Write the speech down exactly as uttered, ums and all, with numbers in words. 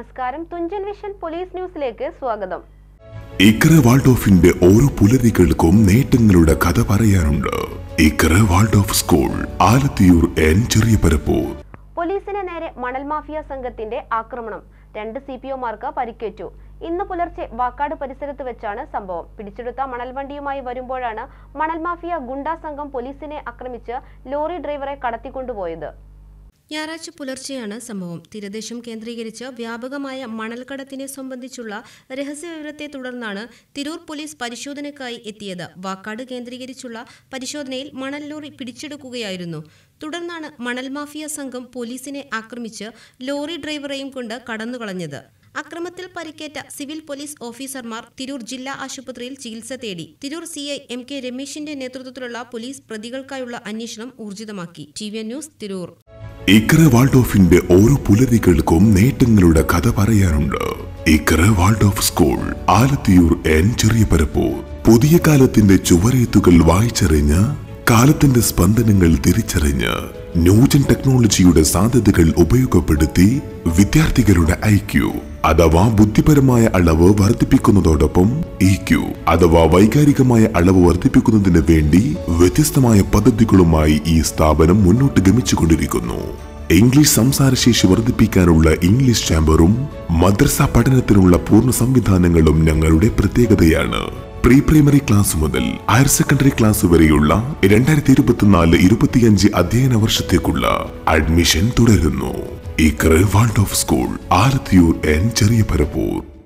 നമസ്കാരം, Thunchan vision police ന്യൂസിലേക്ക് സ്വാഗതം. ഇക്ര വാൾഡോഫിന്റെ ഓരോ പുലരികൾക്കും നേട്ടങ്ങളുടെ കഥ പറയാനുണ്ട്. Iqra Waldorf school, Alathiyur N Cheriyaparappur. പോലീസിന് നേരെ മണൽ മാഫിയ സംഘത്തിന്റെ ആക്രമണം. രണ്ട് സി പി ഒമാർക്ക് പരിക്കേറ്റു. ഇന്ന് പുലർച്ചെ വാക്കാട് പരിസരത്ത് വെച്ചാണ് സംഭവം. പിടിച്ചെടുത്ത മണൽ വണ്ടിയുമായി വരുമ്പോഴാണ് മണൽ മാഫിയ ഗുണ്ടാ സംഘം പോലീസിനെ ആക്രമിച്ച് ലോറി ഡ്രൈവറെ കടത്തിക്കൊണ്ടുപോയത്. ഞായറാഴ്ച പുലർച്ചെയാണ് സംഭവം. തീരദേശം കേന്ദ്രീകരിച്ച് വ്യാപകമായ മണൽക്കടത്തിനെ സംബന്ധിച്ചുള്ള രഹസ്യവിവരത്തെ തുടർന്നാണ് തിരൂർ പോലീസ് പരിശോധനയ്ക്കായി എത്തിയത്. വാക്കാട് കേന്ദ്രീകരിച്ചുള്ള പരിശോധനയിൽ മണൽ ലോറി പിടിച്ചെടുക്കുകയായിരുന്നു. തുടർന്നാണ് മണൽ മാഫിയ സംഘം പോലീസിനെ ആക്രമിച്ച് ലോറി ഡ്രൈവറെയും കൊണ്ട് കടന്നുകളഞ്ഞത്. അക്രമത്തിൽ പരിക്കേറ്റ സിവിൽ പോലീസ് ഓഫീസർമാർ തിരൂർ ജില്ലാ ആശുപത്രിയിൽ ചികിത്സ തേടി. Tirur C I M K രമേശിന്റെ നേതൃത്വത്തിലുള്ള പോലീസ് പ്രതികൾക്കായുള്ള അന്വേഷണം ഊർജിതമാക്കി. T V N news, Tirur. Iqra വാൾഡോഫിന്റെ ഓരോ പുലരികൾക്കും നേട്ടങ്ങളുടെ കഥ പറയാനുണ്ട്. Iqra Waldorf school, Alathiyur N Cheriyaparappur. പുതിയ കാലത്തിന്റെ ചുവരെഴുത്തുകൾ വായിച്ചറിഞ്ഞ് കാലത്തിന്റെ സ്പന്ദനങ്ങൾ തിരിച്ചറിഞ്ഞ് ന്യൂജൻ ടെക്നോളജിയുടെ സാധ്യതകൾ ഉപയോഗപ്പെടുത്തി വിദ്യാർത്ഥികളുടെ ഐ ക്യു അഥവാ ബുദ്ധിപരമായ അളവ് വർദ്ധിപ്പിക്കുന്നതോടൊപ്പം ഇ ക്യു അഥവാ വൈകാരികമായ അളവ് വർദ്ധിപ്പിക്കുന്നതിന് വേണ്ടി വ്യത്യസ്തമായ പദ്ധതികളുമായി ഈ സ്ഥാപനം മുന്നോട്ട് ഗമിച്ചുകൊണ്ടിരിക്കുന്നു. ഇംഗ്ലീഷ് സംസാരശേഷി വർദ്ധിപ്പിക്കാനുള്ള ഇംഗ്ലീഷ് ചാമ്പറും മദ്രസ പഠനത്തിനുള്ള പൂർണ്ണ സംവിധാനങ്ങളും ഞങ്ങളുടെ പ്രത്യേകതയാണ്. പ്രീ പ്രൈമറി ക്ലാസ് മുതൽ ഹയർ സെക്കൻഡറി ക്ലാസ് വരെയുള്ള രണ്ടായിരത്തി ഇരുപത്തിനാല് ഇരുപത്തിയഞ്ച് അധ്യയന വർഷത്തേക്കുള്ള അഡ്മിഷൻ തുടരുന്നു. Iqra Waldorf school, Alathiyur N ചെറിയപരപ്പൂർ.